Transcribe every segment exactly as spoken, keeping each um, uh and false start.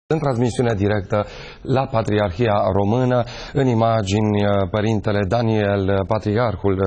În transmisiune directă la Patriarhia Română, în imagini, Părintele Daniel, Patriarhul,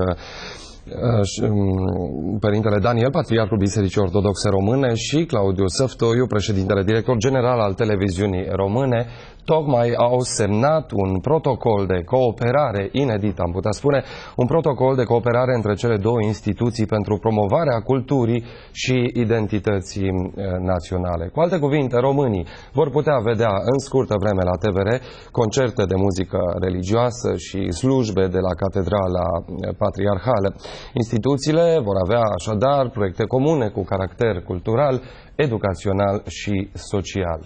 Părintele Daniel, Patriarhul Bisericii Ortodoxe Române, și Claudiu Săftoiu, președintele director general al televiziunii române, tocmai au semnat un protocol de cooperare inedit, am putea spune, un protocol de cooperare între cele două instituții pentru promovarea culturii și identității naționale. Cu alte cuvinte, românii vor putea vedea în scurtă vreme la T V R concerte de muzică religioasă și slujbe de la Catedrala Patriarhală. Instituțiile vor avea așadar proiecte comune cu caracter cultural, educațional și social.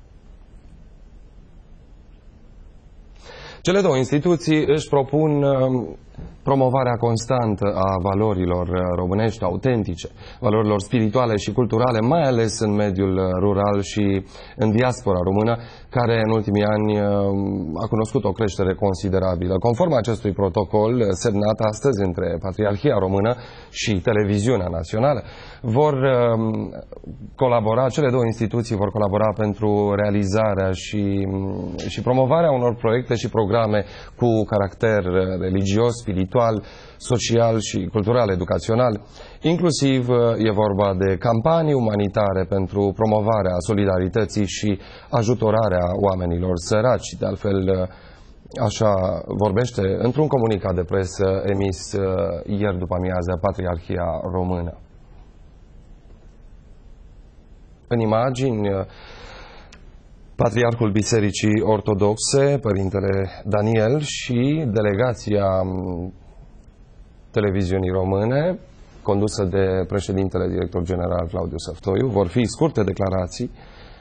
Cele două instituții își propun promovarea constantă a valorilor românești autentice, valorilor spirituale și culturale, mai ales în mediul rural și în diaspora română, care în ultimii ani a cunoscut o creștere considerabilă. Conform acestui protocol semnat astăzi între Patriarhia Română și Televiziunea Națională, vor colabora, cele două instituții vor colabora pentru realizarea și, și promovarea unor proiecte și programe cu caracter religios, spiritual, social și cultural, educațional. Inclusiv e vorba de campanii umanitare pentru promovarea solidarității și ajutorarea oamenilor săraci. De altfel, așa vorbește într-un comunicat de presă emis ieri după amiază Patriarhia Română. În imagini, Patriarhul Bisericii Ortodoxe, Părintele Daniel, și delegația televiziunii române, condusă de președintele director general Claudiu Săftoiu. Vor fi scurte declarații.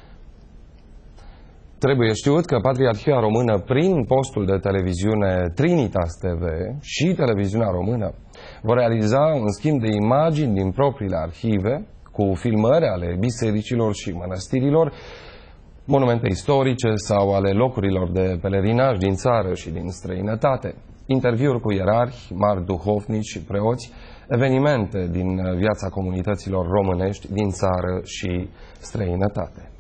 Trebuie știut că Patriarhia Română, prin postul de televiziune Trinitas T V și televiziunea română, vor realiza un schimb de imagini din propriile arhive, cu filmări ale bisericilor și mănăstirilor, monumente istorice sau ale locurilor de pelerinaj din țară și din străinătate, interviuri cu ierarhi, mari duhovnici și preoți, evenimente din viața comunităților românești din țară și străinătate.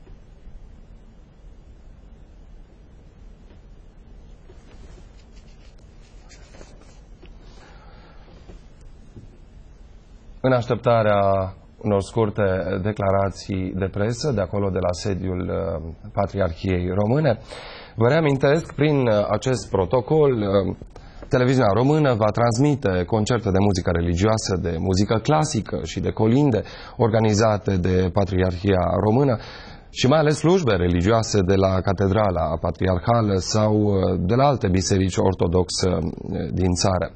În așteptarea unor scurte declarații de presă de acolo, de la sediul Patriarhiei Române, vă reamintesc, prin acest protocol, televiziunea română va transmite concerte de muzică religioasă, de muzică clasică și de colinde organizate de Patriarhia Română și mai ales slujbe religioase de la Catedrala Patriarhală sau de la alte biserici ortodoxe din țară.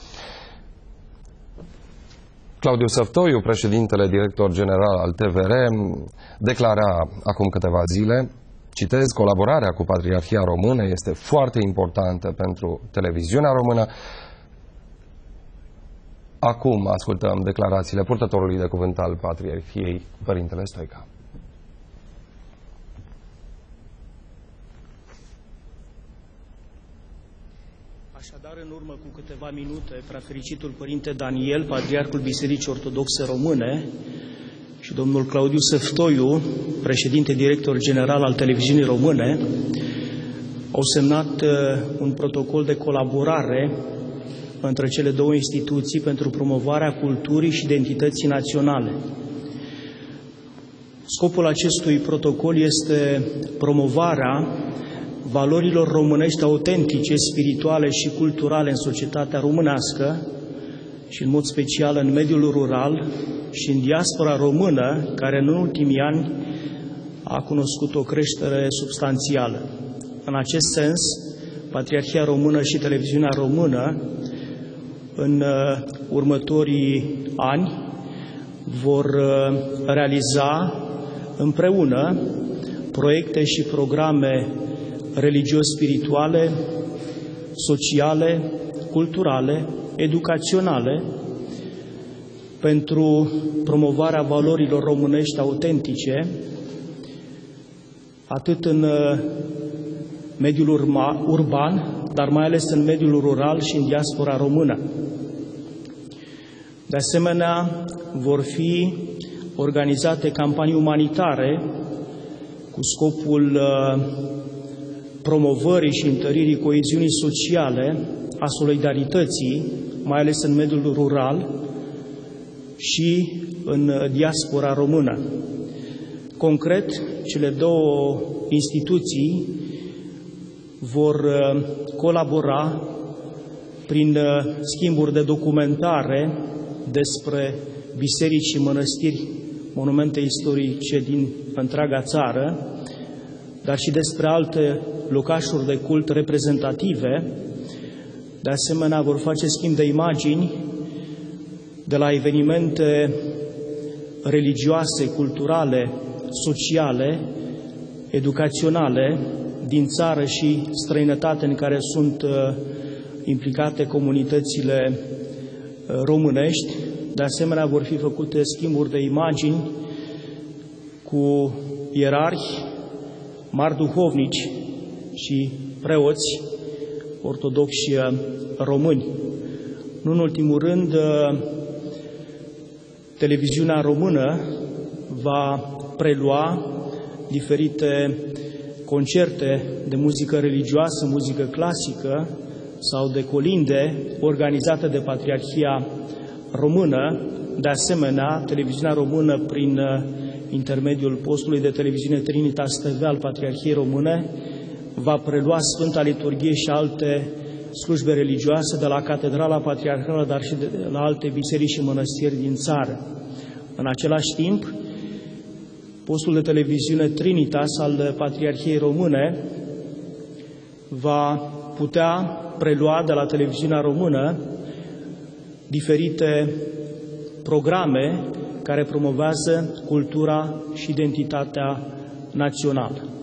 Claudiu Săftoiu, președintele director general al T V R, declara acum câteva zile, citez, colaborarea cu Patriarhia Română este foarte importantă pentru televiziunea română. Acum ascultăm declarațiile purtătorului de cuvânt al Patriarhiei, Părintele Stoica. Așadar, în urmă cu câteva minute, preafericitul Părinte Daniel, Patriarhul Bisericii Ortodoxe Române, și domnul Claudiu Săftoiu, președinte director general al televiziunii române, au semnat un protocol de colaborare între cele două instituții pentru promovarea culturii și identității naționale. Scopul acestui protocol este promovarea valorilor românești autentice, spirituale și culturale în societatea românească și în mod special în mediul rural și în diaspora română, care în ultimii ani a cunoscut o creștere substanțială. În acest sens, Patriarhia Română și televiziunea română în următorii ani vor realiza împreună proiecte și programe religios-spirituale, sociale, culturale, educaționale, pentru promovarea valorilor românești autentice, atât în mediul urban, dar mai ales în mediul rural și în diaspora română. De asemenea, vor fi organizate campanii umanitare cu scopul promovării și întăririi coeziunii sociale, a solidarității, mai ales în mediul rural și în diaspora română. Concret, cele două instituții vor colabora prin schimburi de documentare despre biserici și mănăstiri, monumente istorice din întreaga țară, dar și despre alte locașuri de cult reprezentative. De asemenea, vor face schimb de imagini de la evenimente religioase, culturale, sociale, educaționale din țară și străinătate în care sunt implicate comunitățile românești. De asemenea, vor fi făcute schimburi de imagini cu ierarhi, mari duhovnici și preoți ortodoxi români. Nu în ultimul rând, televiziunea română va prelua diferite concerte de muzică religioasă, muzică clasică sau de colinde organizate de Patriarhia Română. De asemenea, televiziunea română, prin intermediul postului de televiziune Trinitas T V al Patriarhiei Române, va prelua Sfânta Liturghie și alte slujbe religioase de la Catedrala Patriarhală, dar și de la alte biserici și mănăstiri din țară. În același timp, postul de televiziune Trinitas al Patriarhiei Române va putea prelua de la televiziunea română diferite programe care promovează cultura și identitatea națională.